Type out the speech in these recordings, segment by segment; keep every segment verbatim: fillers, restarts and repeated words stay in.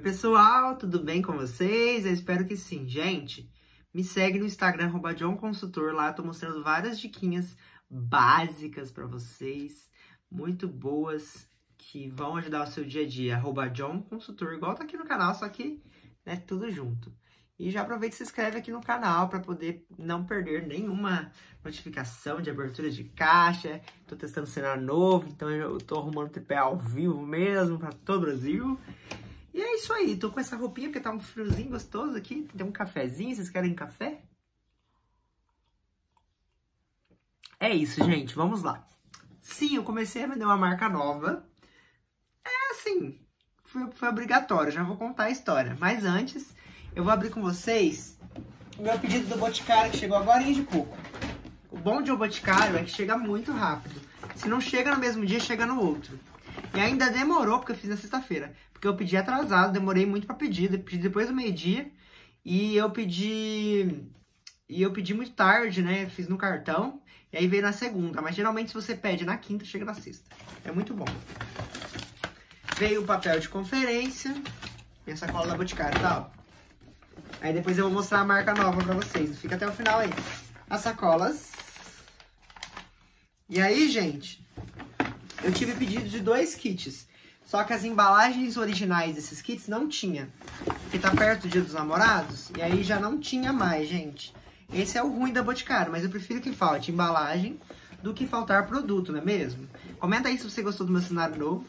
pessoal, tudo bem com vocês? Eu espero que sim. Gente, me segue no Instagram, arroba John Consultor. Lá eu tô mostrando várias diquinhas básicas pra vocês, muito boas, que vão ajudar o seu dia a dia. Arroba John Consultor, igual tá aqui no canal, só que né, tudo junto. E já aproveita e se inscreve aqui no canal para poder não perder nenhuma notificação de abertura de caixa. Tô testando cenário novo, então eu tô arrumando tripé ao vivo mesmo para todo o Brasil. E é isso aí, tô com essa roupinha porque tá um friozinho gostoso aqui. Tem um cafezinho, vocês querem café? É isso, gente, vamos lá. Sim, eu comecei a vender uma marca nova. É assim, foi, foi obrigatório, já vou contar a história. Mas antes, eu vou abrir com vocês o meu pedido do Boticário, que chegou agora de pouco. O bom de o Boticário é que chega muito rápido. Se não chega no mesmo dia, chega no outro. E ainda demorou, porque eu fiz na sexta-feira. Porque eu pedi atrasado, demorei muito pra pedir. Eu pedi depois do meio-dia. E eu pedi... E eu pedi muito tarde, né? Fiz no cartão. E aí veio na segunda. Mas geralmente se você pede na quinta, chega na sexta. É muito bom. Veio o papel de conferência. Minha sacola da Boticário, tá? Aí depois eu vou mostrar a marca nova pra vocês. Fica até o final aí. As sacolas. E aí, gente, eu tive pedido de dois kits. Só que as embalagens originais desses kits não tinha. Porque tá perto do Dia dos Namorados. E aí já não tinha mais, gente. Esse é o ruim da Boticário. Mas eu prefiro que falte embalagem do que faltar produto, não é mesmo? Comenta aí se você gostou do meu cenário novo.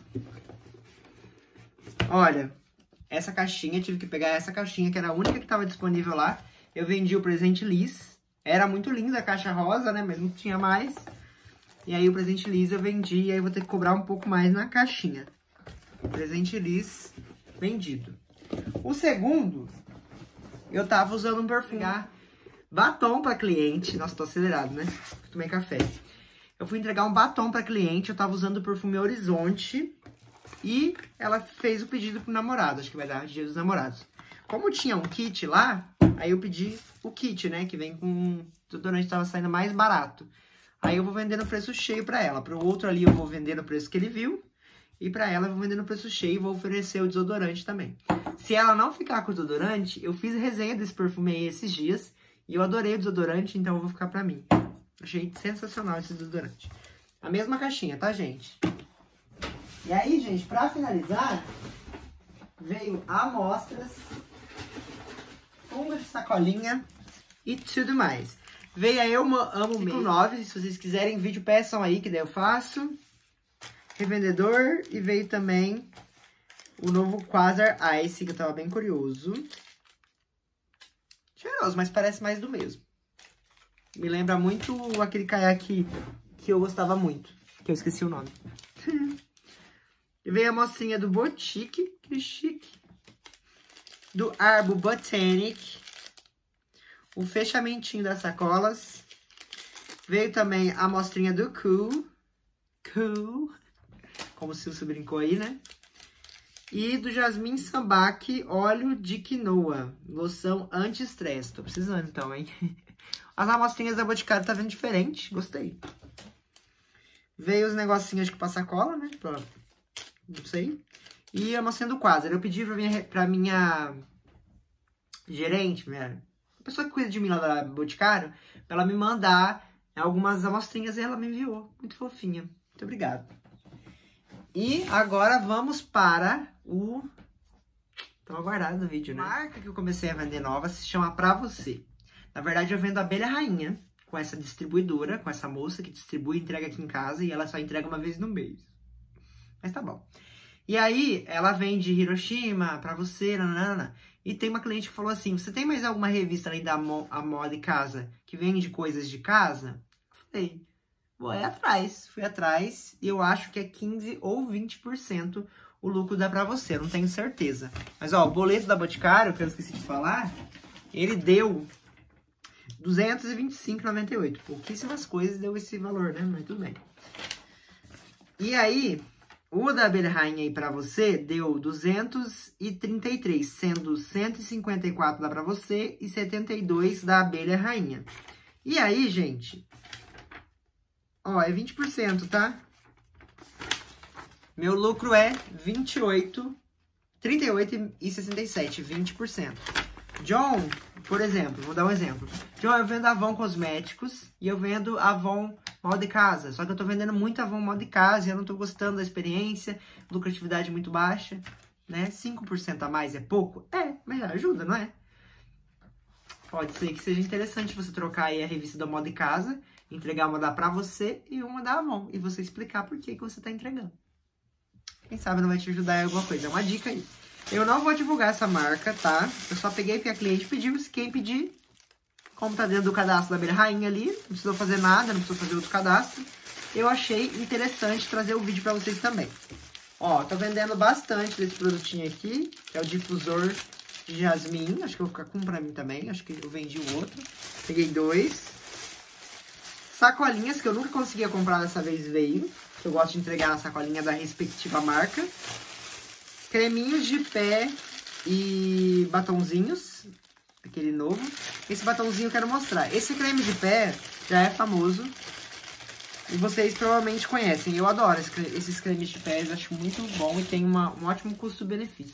Olha, essa caixinha, tive que pegar essa caixinha, que era a única que estava disponível lá. Eu vendi o presente Liz. Era muito linda a caixa rosa, né? Mas não tinha mais. E aí o presente Liz eu vendi, e aí eu vou ter que cobrar um pouco mais na caixinha. O presente Liz vendido. O segundo, eu tava usando um perfume. Batom para cliente. Nossa, tô acelerado, né? Tomei café. Eu fui entregar um batom para cliente, eu tava usando o perfume Horizonte. E ela fez o pedido pro namorado, acho que vai dar Dia dos Namorados. Como tinha um kit lá, aí eu pedi o kit, né? Que vem com desodorante, tava saindo mais barato. Aí eu vou vender no preço cheio pra ela. Pro outro ali eu vou vender no preço que ele viu. E pra ela eu vou vender no preço cheio e vou oferecer o desodorante também. Se ela não ficar com o desodorante, eu fiz resenha desse perfume aí esses dias. E eu adorei o desodorante, então eu vou ficar pra mim. Achei sensacional esse desodorante. A mesma caixinha, tá, gente? E aí, gente, pra finalizar, veio amostras, fundo de sacolinha e tudo mais. Veio a Eu Amo Mesmo nove, se vocês quiserem vídeo, peçam aí, que daí eu faço. Revendedor, e veio também o novo Quasar Ice, que eu tava bem curioso. Cheiroso, mas parece mais do mesmo. Me lembra muito aquele caiaque que eu gostava muito, que eu esqueci o nome. E veio a mostrinha do Botique, que chique. Do Arbo Botanic. O fechamentinho das sacolas. Veio também a mostrinha do Cool. Cool. Como o Silvio brincou aí, né? E do Jasmine Sambac, óleo de quinoa. Loção anti-estresse. Tô precisando então, hein? As amostrinhas da Boticário tá vendo diferente. Gostei. Veio os negocinhos de passar cola, né? Pra... Não sei. E a amostrinha do Quasar. Eu pedi pra minha, pra minha gerente, minha a pessoa que cuida de mim lá da Boticário, pra ela me mandar algumas amostrinhas e ela me enviou. Muito fofinha. Muito obrigado. E agora vamos para o... Estão aguardado no vídeo, né? A marca que eu comecei a vender nova se chama Pra Você. Na verdade, eu vendo a Abelha Rainha com essa distribuidora, com essa moça que distribui e entrega aqui em casa. E ela só entrega uma vez no mês. Mas tá bom. E aí, ela vende Hiroshima, Pra Você, nanana. E tem uma cliente que falou assim, você tem mais alguma revista além da Mo a Moda e Casa que vende coisas de casa? Eu falei, vou ir atrás. Fui atrás e eu acho que é quinze ou vinte por cento o lucro dá Pra Você, não tenho certeza. Mas ó, o boleto da Boticário, que eu esqueci de falar, ele deu duzentos e vinte e cinco reais e noventa e oito centavos. Pouquíssimas coisas deu esse valor, né? Mas tudo bem. E aí... O da Abelha Rainha aí Pra Você deu duzentos e trinta e três, sendo cento e cinquenta e quatro da Pra Você e setenta e dois da Abelha Rainha. E aí, gente, ó, é vinte por cento, tá? Meu lucro é vinte e oito trinta e oito reais e sessenta e sete centavos, vinte por cento. John, por exemplo, vou dar um exemplo. John, eu vendo Avon Cosméticos e eu vendo Avon Mal de Casa. Só que eu tô vendendo muito Avon Mal de Casa e eu não tô gostando da experiência, lucratividade muito baixa, né? cinco por cento a mais é pouco? É, mas ajuda, não é? Pode ser que seja interessante você trocar aí a revista da Mal de Casa, entregar uma da pra você e uma da Avon, e você explicar por que, que você tá entregando. Quem sabe não vai te ajudar em alguma coisa, é uma dica aí. Eu não vou divulgar essa marca, tá? Eu só peguei porque a cliente pediu. Se quem pedir, como tá dentro do cadastro da Abelha Rainha ali, não precisou fazer nada, não precisou fazer outro cadastro. Eu achei interessante trazer o vídeo pra vocês também. Ó, tô vendendo bastante desse produtinho aqui, que é o difusor de jasmim. Acho que eu vou ficar com um pra mim também. Acho que eu vendi o outro. Peguei dois. Sacolinhas, que eu nunca conseguia comprar, dessa vez veio. Eu gosto de entregar na sacolinha da respectiva marca. Creminhos de pé e batonzinhos, aquele novo. Esse batonzinho eu quero mostrar. Esse creme de pé já é famoso e vocês provavelmente conhecem. Eu adoro esses cremes de pés, acho muito bom e tem uma, um ótimo custo-benefício.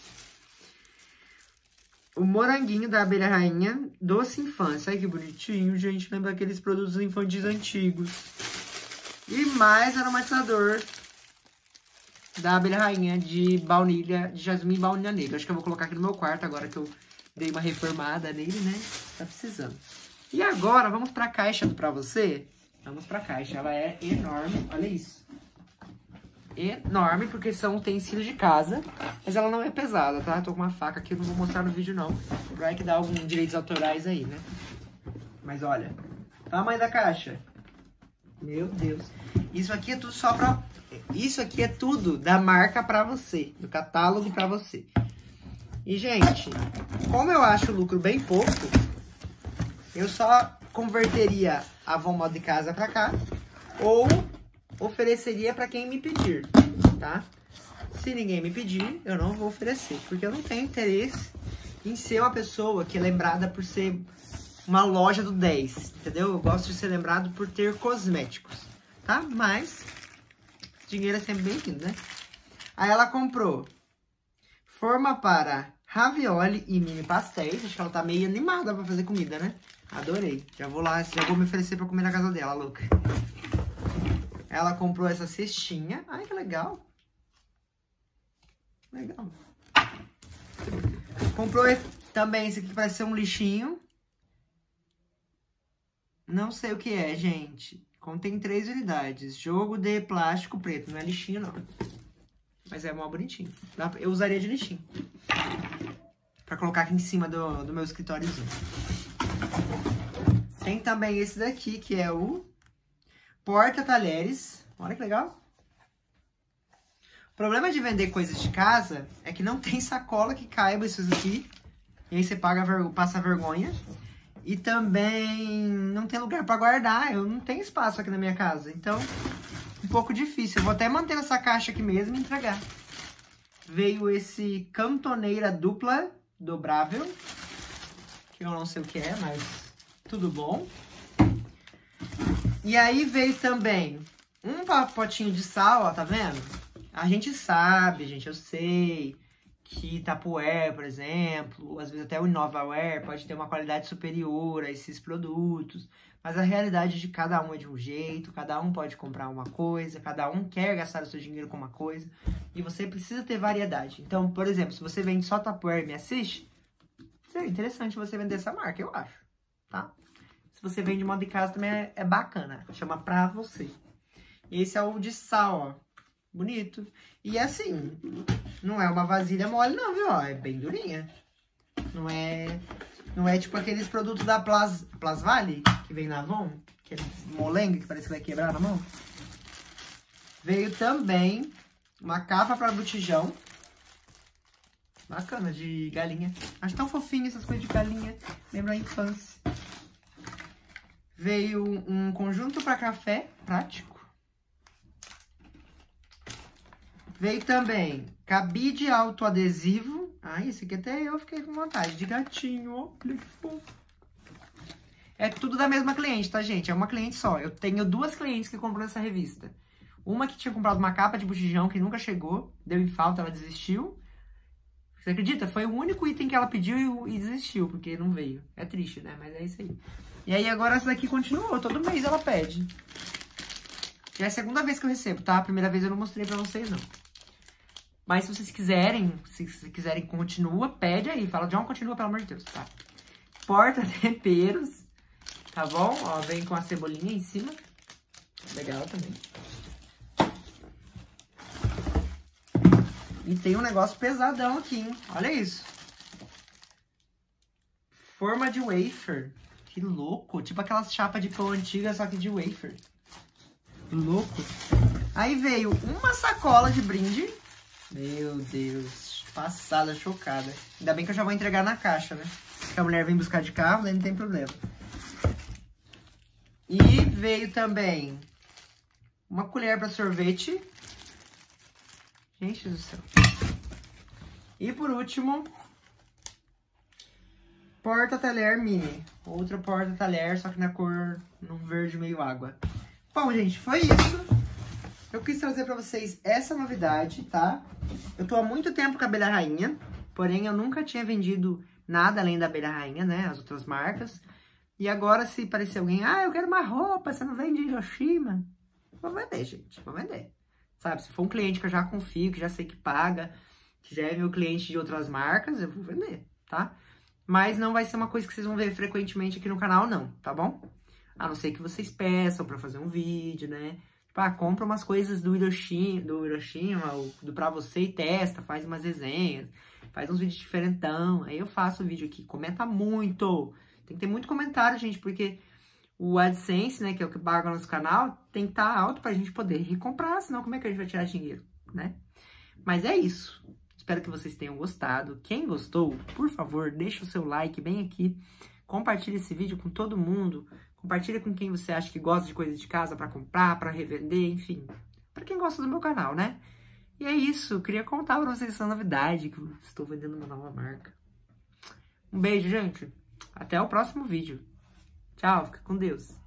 O moranguinho da Abelha Rainha, doce infância. Ai, que bonitinho, gente. Lembra aqueles produtos infantis antigos. E mais aromatizador da Abelha Rainha de baunilha, de jasmim e baunilha negra. Acho que eu vou colocar aqui no meu quarto agora que eu dei uma reformada nele, né? Tá precisando. E agora, vamos pra caixa do Pra Você? Vamos pra caixa. Ela é enorme, olha isso. Enorme, porque são utensílios de casa. Mas ela não é pesada, tá? Tô com uma faca aqui, eu não vou mostrar no vídeo, não. Vai que dá alguns direitos autorais aí, né? Mas olha, tamanho da caixa. Meu Deus. Isso aqui é tudo só pra... Isso aqui é tudo da marca Pra Você, do catálogo Pra Você. E, gente, como eu acho o lucro bem pouco, eu só converteria a Avon Mal de Casa pra cá, ou ofereceria pra quem me pedir, tá? Se ninguém me pedir, eu não vou oferecer, porque eu não tenho interesse em ser uma pessoa que é lembrada por ser uma loja do dez, entendeu? Eu gosto de ser lembrado por ter cosméticos, tá? Mas... dinheiro é sempre bem-vindo, né? Aí ela comprou forma para ravioli e mini pastéis. Acho que ela tá meio animada pra fazer comida, né? Adorei. Já vou lá, já vou me oferecer pra comer na casa dela, louca. Ela comprou essa cestinha. Ai, que legal. Legal. Comprou também esse aqui que parece ser um lixinho. Não sei o que é, gente. Contém três unidades. Jogo de plástico preto. Não é lixinho, não. Mas é mó bonitinho. Eu usaria de lixinho. Pra colocar aqui em cima do, do meu escritóriozinho. Tem também esse daqui, que é o porta-talheres. Olha que legal. O problema de vender coisas de casa é que não tem sacola que caiba isso aqui. E aí você paga, passa vergonha. E também não tem lugar pra guardar. Eu não tenho espaço aqui na minha casa. Então, um pouco difícil. Eu vou até manter essa caixa aqui mesmo e entregar. Veio esse cantoneira dupla dobrável. Que eu não sei o que é, mas tudo bom. E aí veio também um papotinho de sal, ó, tá vendo? A gente sabe, gente, eu sei... que Tupperware, por exemplo, às vezes até o Inovaware pode ter uma qualidade superior a esses produtos, mas a realidade de cada um é de um jeito, cada um pode comprar uma coisa, cada um quer gastar o seu dinheiro com uma coisa, e você precisa ter variedade. Então, por exemplo, se você vende só Tupperware e me assiste, seria interessante você vender essa marca, eu acho, tá? Se você vende moda de casa também é, é bacana, chama Pra Você. Esse é o de sal, ó. Bonito. E assim, não é uma vasilha mole não, viu? Ó, é bem durinha. Não é... Não é tipo aqueles produtos da Plas, Plasvale, que vem na Avon. Aquele molengo que parece que vai quebrar na mão. Veio também uma capa para botijão. Bacana, de galinha. Acho tão fofinho essas coisas de galinha. Lembra a infância. Veio um conjunto para café prático. Veio também cabide autoadesivo. Ah, esse aqui até eu fiquei com vontade. De gatinho, ó. Olha que fofo. É tudo da mesma cliente, tá, gente? É uma cliente só. Eu tenho duas clientes que comprou essa revista. Uma que tinha comprado uma capa de botijão que nunca chegou. Deu em falta, ela desistiu. Você acredita? Foi o único item que ela pediu e desistiu, porque não veio. É triste, né? Mas é isso aí. E aí agora essa daqui continuou, todo mês ela pede. Já é a segunda vez que eu recebo, tá? A primeira vez eu não mostrei pra vocês, não. Mas se vocês quiserem, se vocês quiserem, continua, pede aí. Fala, John, continua, pelo amor de Deus, tá? Porta-temperos, tá bom? Ó, vem com a cebolinha em cima. Legal também. E tem um negócio pesadão aqui, hein? Olha isso. Forma de wafer. Que louco. Tipo aquelas chapas de pão antiga, só que de wafer. Que louco. Aí veio uma sacola de brinde. Meu Deus. Passada, chocada. Ainda bem que eu já vou entregar na caixa, né? Porque a mulher vem buscar de carro, daí não tem problema. E veio também uma colher para sorvete. Gente do céu. E por último, porta-talher mini. Outra porta-talher, só que na cor, num verde meio água. Bom, gente, foi isso. Eu quis trazer pra vocês essa novidade, tá? Eu tô há muito tempo com a abelha rainha, porém eu nunca tinha vendido nada além da abelha rainha, né? As outras marcas. E agora, se parecer alguém, ah, eu quero uma roupa, você não vende Hiroshima? Vou vender, gente, vou vender. Sabe, se for um cliente que eu já confio, que já sei que paga, que já é meu cliente de outras marcas, eu vou vender, tá? Mas não vai ser uma coisa que vocês vão ver frequentemente aqui no canal, não, tá bom? A não ser que vocês peçam pra fazer um vídeo, né? Tipo, ah, compra umas coisas do Hiroshima, do Hiroshima, do pra você e testa, faz umas resenhas, faz uns vídeos diferentão. Aí eu faço o vídeo aqui, comenta muito. Tem que ter muito comentário, gente, porque o AdSense, né, que é o que paga no nosso canal, tem que estar alto pra gente poder recomprar, senão como é que a gente vai tirar dinheiro, né? Mas é isso. Espero que vocês tenham gostado. Quem gostou, por favor, deixa o seu like bem aqui. Compartilhe esse vídeo com todo mundo. Compartilha com quem você acha que gosta de coisa de casa pra comprar, pra revender, enfim. Pra quem gosta do meu canal, né? E é isso. Eu queria contar pra vocês essa novidade, que eu estou vendendo uma nova marca. Um beijo, gente. Até o próximo vídeo. Tchau, fica com Deus.